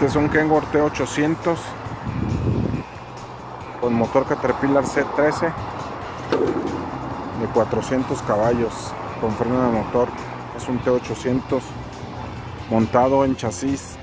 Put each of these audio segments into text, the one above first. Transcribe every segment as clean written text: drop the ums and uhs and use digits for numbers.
Este es un Kenworth T800 con motor Caterpillar C13 de 400 caballos con freno de motor. Es un T800 montado en chasis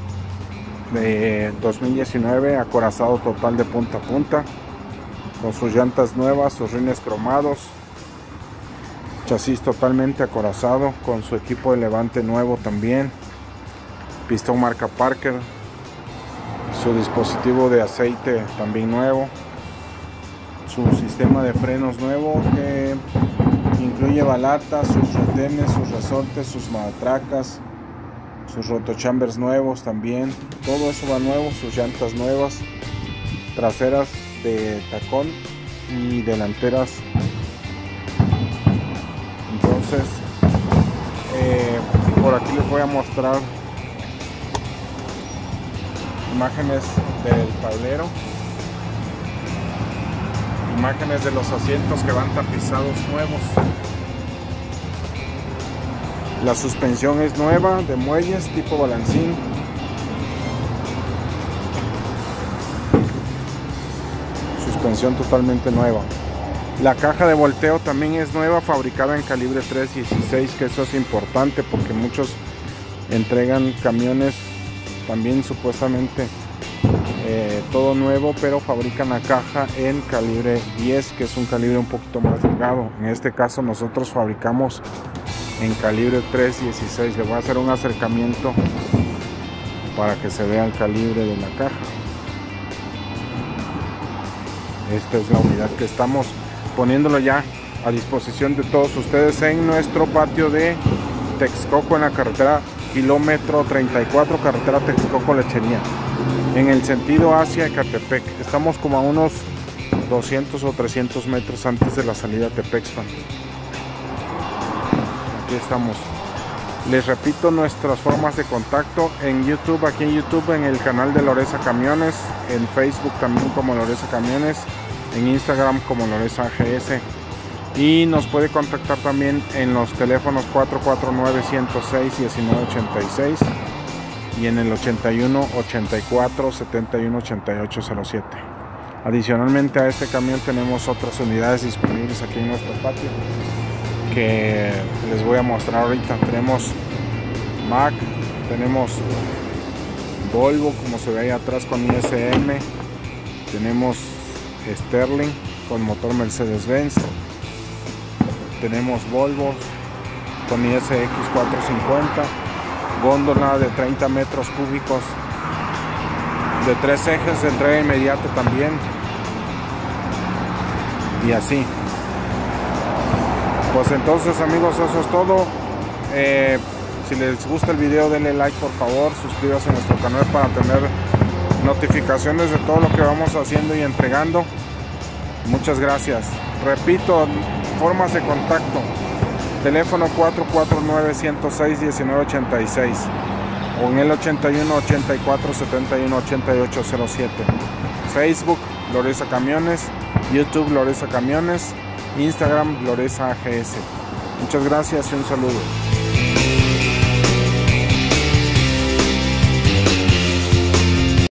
de 2019, acorazado total de punta a punta, con sus llantas nuevas, sus rines cromados, chasis totalmente acorazado, con su equipo de levante nuevo también, pistón marca Parker, su dispositivo de aceite también nuevo, su sistema de frenos nuevo que incluye balatas, sus retenes, sus resortes, sus matracas, sus rotochambers nuevos también, todo eso va nuevo, sus llantas nuevas, traseras de tacón y delanteras. Entonces por aquí les voy a mostrar imágenes del tablero, imágenes de los asientos que van tapizados nuevos. La suspensión es nueva, de muelles tipo balancín. Suspensión totalmente nueva. La caja de volteo también es nueva, fabricada en calibre 316, que eso es importante porque muchos entregan camiones también supuestamente todo nuevo, pero fabrican la caja en calibre 10, que es un calibre un poquito más delgado. En este caso nosotros fabricamos en calibre 316. Le voy a hacer un acercamiento para que se vea el calibre de la caja. Esta es la unidad que estamos poniéndolo ya a disposición de todos ustedes en nuestro patio de Texcoco, en la carretera kilómetro 34, carretera Texcoco-Lechería, en el sentido hacia Ecatepec. Estamos como a unos 200 o 300 metros antes de la salida a Tepexpan. Aquí estamos. Les repito nuestras formas de contacto en YouTube, aquí en YouTube en el canal de Loresa Camiones, en Facebook también como Loresa Camiones, en Instagram como Loresa AGS, y nos puede contactar también en los teléfonos 449-106-1986 y en el 81-84-71-8807. Adicionalmente a este camión tenemos otras unidades disponibles aquí en nuestro patio que les voy a mostrar ahorita. Tenemos Mack, tenemos Volvo, como se ve ahí atrás, con ISM, tenemos Sterling con motor Mercedes-Benz, tenemos Volvo con ISX 450, góndola de 30 metros cúbicos de 3 ejes de entrega inmediata también, y así. Pues entonces, amigos, eso es todo. Si les gusta el video, denle like por favor, suscríbanse a nuestro canal para tener notificaciones de todo lo que vamos haciendo y entregando. Muchas gracias. Repito, formas de contacto: teléfono 449-106-1986 o en el 81-84-71-8807. Facebook Loresa Camiones, YouTube Loresa Camiones, Instagram Loresa AGS. Muchas gracias y un saludo.